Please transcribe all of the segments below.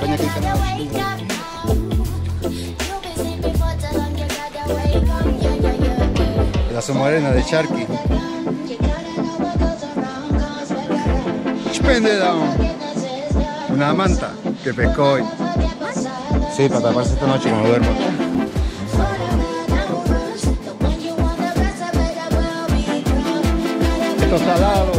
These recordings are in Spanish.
acompaña aquí el canal. La somorena de Sharky. Una manta que pescó hoy. Sí, para taparse esta noche cuando duermo. Estos salados.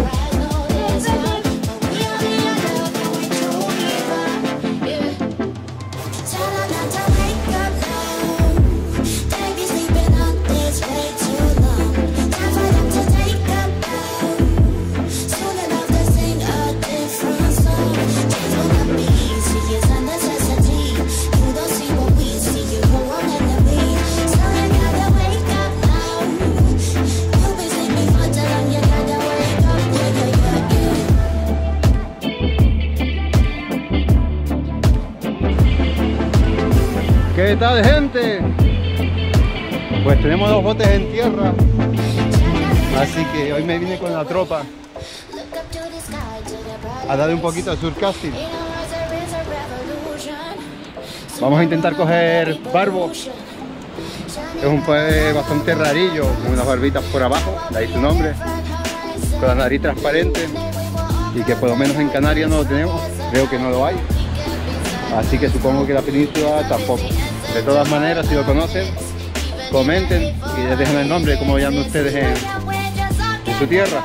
¿Qué tal, gente? Pues tenemos 2 botes en tierra, así que hoy me vine con la tropa a darle un poquito de surfcasting. Vamos a intentar coger barbo. Es un pez bastante rarillo, con unas barbitas por abajo, de ahí su nombre, con la nariz transparente, y que por lo menos en Canarias no lo tenemos, creo que no lo hay. Así que supongo que la península tampoco. De todas maneras, si lo conocen, comenten y les dejen el nombre, como llaman ustedes en su tierra.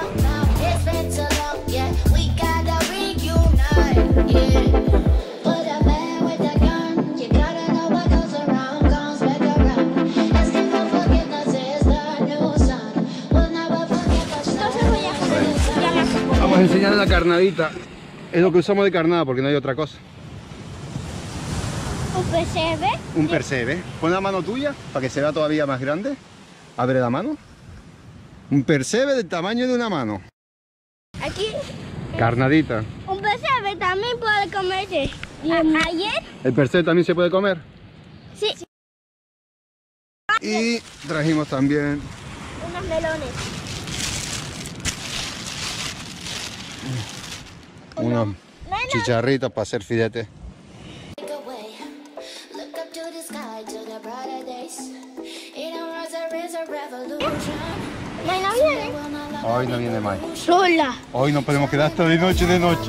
Vamos a enseñar la carnadita. Es lo que usamos de carnada porque no hay otra cosa. ¿Un percebe? Un percebe. Pon la mano tuya para que se vea todavía más grande. Abre la mano. Un percebe del tamaño de una mano. Aquí. Carnadita. Un percebe también puede comerse. ¿Ayer? ¿El percebe también se puede comer? Sí. Y trajimos también Unos melones. unos chicharritos para hacer filete. ¿No viene? Hoy no viene más. Sola. Hoy no podemos quedar hasta de noche de noche.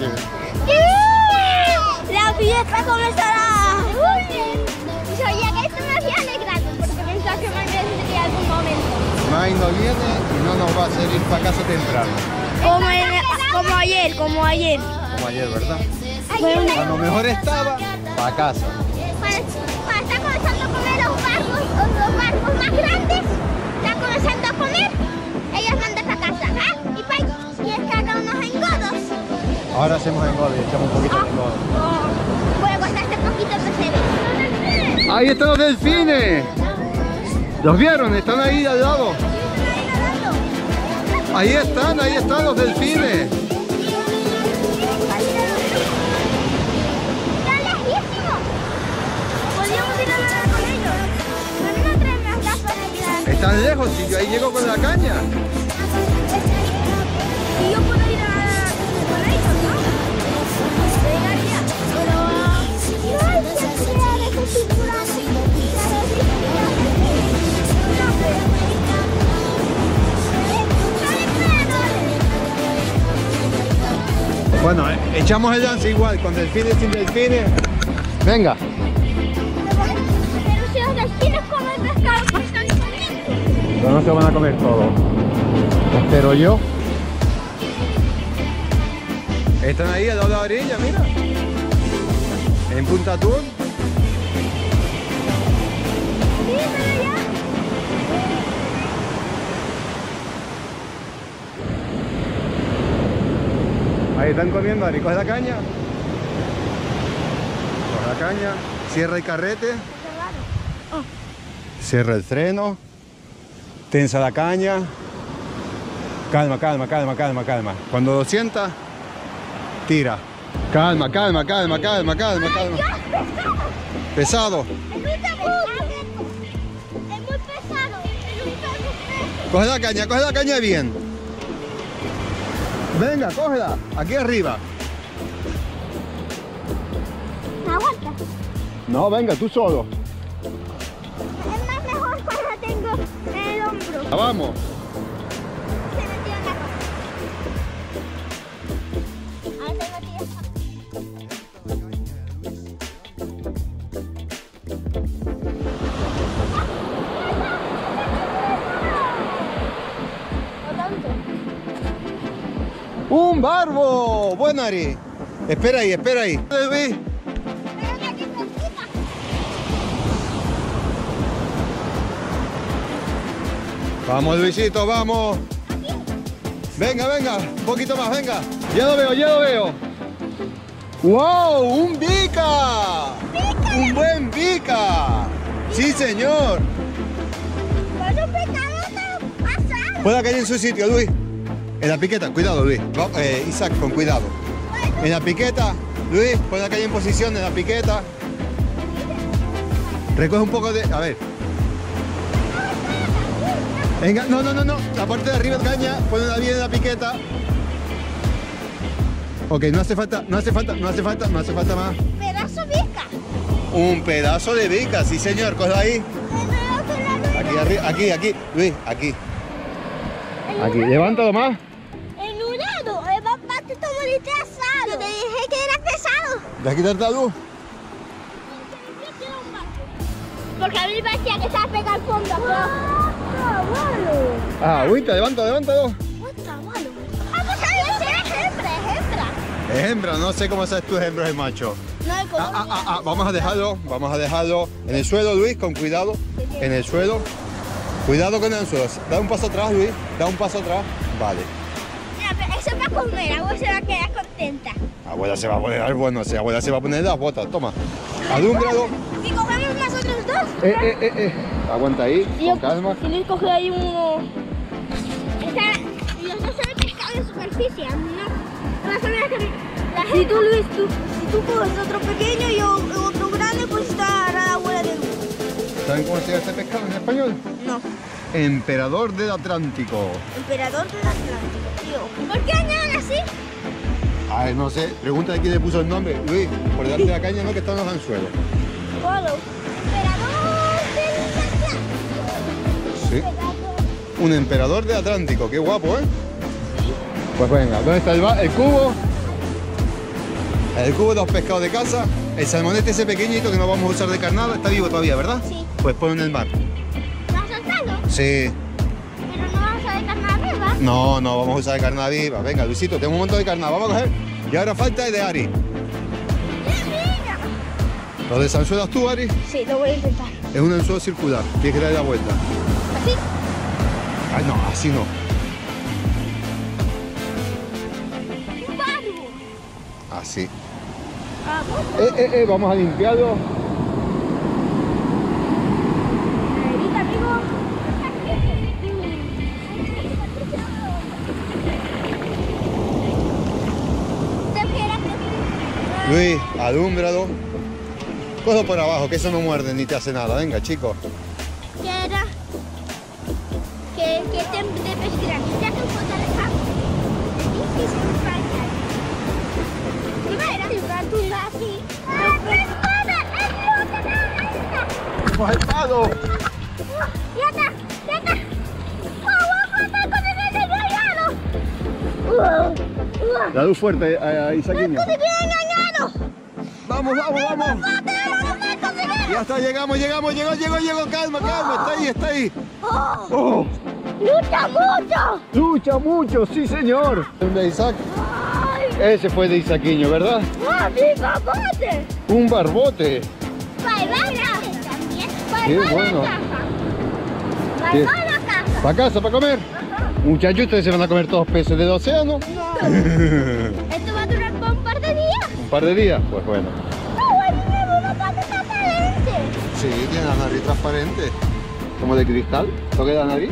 La fiesta comenzará. Muy bien. Y oye, que esto me hacía alegrar porque pensaba que me vendría algún momento. Mai no viene y no nos va a hacer ir para casa temprano. Como ayer. Como ayer, ¿verdad? A lo mejor estaba para casa. Para estar comenzando a comer los barcos más grandes. Está comenzando a comer. Ellas mandan para casa. Y es que haga unos engodos. Ahora hacemos engodo y echamos un poquito de engodo. Voy a guardar este poquito de percebe. ¡Ahí están los delfines! ¿Los vieron? Están ahí al lado. Ahí están los delfines. ¡Están lejísimos! Podríamos ir a nadar con ellos. A mí no traen las gafas de ayudar. Están lejos y yo ahí llego con la caña. Y yo puedo ir a nadar con ellos, ¿no? Llegaría. Pero no hay que crear ese cinturón. Bueno, echamos el lance igual, con delfines, sin delfines. Venga. Pero si los delfines comen pescado constantemente. Pero no se van a comer todo. Espero yo. Están ahí al lado de la orilla, mira. En Punta Atún. Ahí están comiendo, Ari, coge la caña. Coge la caña, cierra el carrete. Cierra el freno. Tensa la caña. Calma, calma, calma, calma, calma. Cuando lo sientas, tira. Calma, calma, calma, calma, calma, calma. Pesado. Es muy pesado. Coge la caña bien. Venga, cógela. Aquí arriba. Aguanta. No, venga, tú solo. Es más mejor cuando tengo en el hombro. Vamos. Se metió en la ropa. Ahora tengo tío. ¡Un barbo! Bueno, Ari. Espera ahí, espera ahí. Luis. Pero que aquí cerquita. Vamos, Luisito, vamos. Venga, venga. Un poquito más, venga. Ya lo veo, ya lo veo. ¡Wow! ¡Un bica! ¡Un buen bica! ¡Sí, señor! Con un pescado pasado. Puede caer en su sitio, Luis. En la piqueta, cuidado, Luis. Isaac, con cuidado. En la piqueta, Luis, pon la calle en posición en la piqueta. Recoge un poco de... A ver. Venga, no. La parte de arriba caña, ponla bien en la piqueta. Ok, no hace falta más. Pedazo bica. Un pedazo de bica, sí señor, coge ahí. Aquí arriba, aquí, Luis, aquí. Aquí, levántalo más. El nudado, es bastante asado. Yo te dije que era pesado. ¿Deja quitarte la luz? Porque a mí me parecía que estaba pegado al fondo. Ah, agüita, levántalo. Ah, pues sabes, es hembra. Es hembra, no sé cómo sabes tú hembra y macho. No, el color. Vamos a dejarlo en el suelo, Luis, con cuidado. En el suelo. Cuidado con el anzuelo. Da un paso atrás, Luis. Da un paso atrás. Vale. Mira, pero eso va a comer, abuela se va a quedar contenta. Abuela se va a poner, bueno, sí, abuela se va a poner las botas. Toma. Alúmbralo. Y cogemos nosotros dos. Aguanta ahí, con calma. Y Luis coge ahí uno. Los dos son pescado de superficie, no. Más o menos que si tú coges otro pequeño y otro grande, pues está la abuela de Luis. ¿Saben cómo se llama este pescado en español? No. Emperador del Atlántico. Emperador del Atlántico, tío. ¿Por qué añaden así? Ay, no sé. Pregúntale quién le puso el nombre. Luis, por delante de la caña no, que están los anzuelos. Emperador del Atlántico. Sí. Un emperador del Atlántico. Qué guapo, ¿eh? Pues venga, ¿dónde está el cubo? El cubo de los pescados de casa. El salmonete ese pequeñito que no vamos a usar de carnada. Está vivo todavía, ¿verdad? Sí. Pues ponlo en el mar. ¿Vas a soltarlo? Sí. Pero no vamos a dejar nada viva. No, vamos a usar de carnada viva. Venga, Luisito, tengo un montón de carnada. Vamos a coger. Y ahora falta el de Ari. Mira. ¿Lo desanzuelas tú, Ari? Sí, lo voy a intentar. Es un anzuelo circular. Tienes que darle la vuelta. ¿Así? Ay, no, así no. Un barbo. Así. Ah, pues. Vamos a limpiarlo. Ahorita, amigo. Luis, alúmbralo. Cojo por abajo, que eso no muerde ni te hace nada. Venga, chicos. ¿Qué era? Que te pesquera. Ya te puedo dejar. Y se me falla. Primero, tú así. ¡Coge el palo! ¡Ya está! La luz fuerte, Isaquiño. Vamos. Ya está, llegamos. Llegó. Calma. Está ahí. Oh. Lucha mucho, sí señor. ¿De Isaac? Ese fue de Isaquiño, ¿verdad? ¡Mi barbote! Un barbote. Qué bueno. ¿Para casa, para comer? Muchachos, ustedes se van a comer todos peces del océano. No. Esto va a durar por un par de días. ¿Un par de días? Pues bueno. Una pata transparente. Sí, tiene la nariz transparente. Como de cristal. ¿Toque la nariz?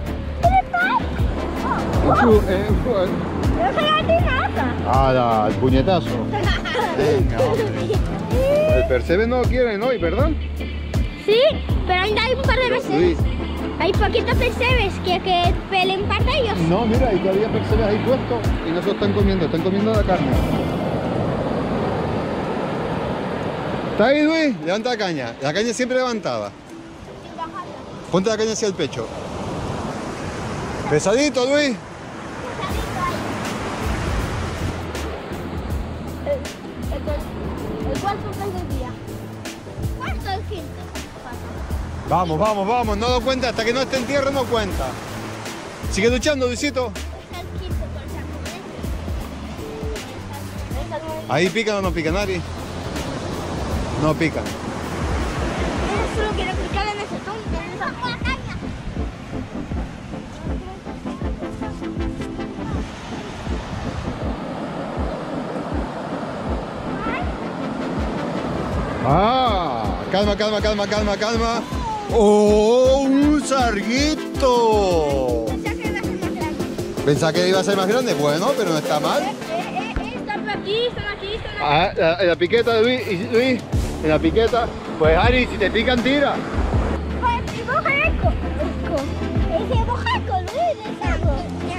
Yo soy gatinaza. El puñetazo. Venga, hombre. El percebe no lo quieren hoy, ¿verdad? Sí, pero ainda hay un par de veces. Luis. Hay poquitos percebes que pelen par de ellos. No, mira, y todavía percebes ahí puesto y no se lo están comiendo la carne. ¿Está ahí, Luis? Levanta la caña. La caña siempre levantada. Ponte la caña hacia el pecho. Pesadito, Luis. El cuarto pez del día. ¿Cuarto el quinto? Vamos, vamos, vamos. No lo cuenta. Hasta que no esté en tierra no cuenta. Sigue luchando, Luisito. Es el quinto por saco. Ahí pican o no pican, Ari. No pican. Solo quiero picar en ese tonto. En esa caña. Ah, calma, calma, calma, calma, calma. ¡Oh, un sarguito! Pensaba que iba a ser más grande. Pensaba que iba a ser más grande. Bueno, pero no está mal. Están aquí, están aquí, están aquí. Ah, en la piqueta de Luis, en la piqueta. Pues Ari, si te pican, tira. Pues, moja eco. Ese moja eco, Luis, de saco.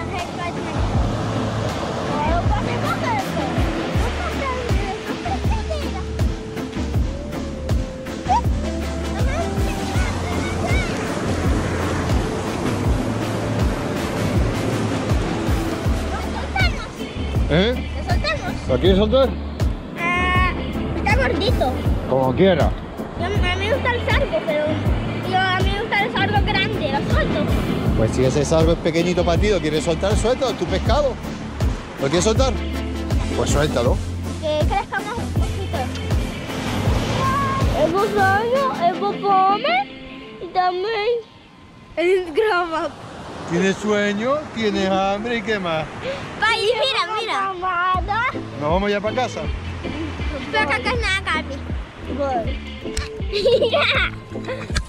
¿Eh? ¿Lo soltamos? ¿Lo quieres soltar? Está gordito. Como quiera. A mí me gusta el sargo, pero a mí me gusta el sargo grande, lo suelto. Pues si ese sargo es pequeñito para ti, ¿lo quieres soltar? Suéltalo, es tu pescado. ¿Lo quieres soltar? Pues suéltalo. Que crezca más un poquito. El gusaño, el popome y también el grava. ¿Tienes sueño? ¿Tienes hambre? ¿Y qué más? Mira. ¿Nos vamos ya para casa? Pero acá no es nada, Carmen. Mira.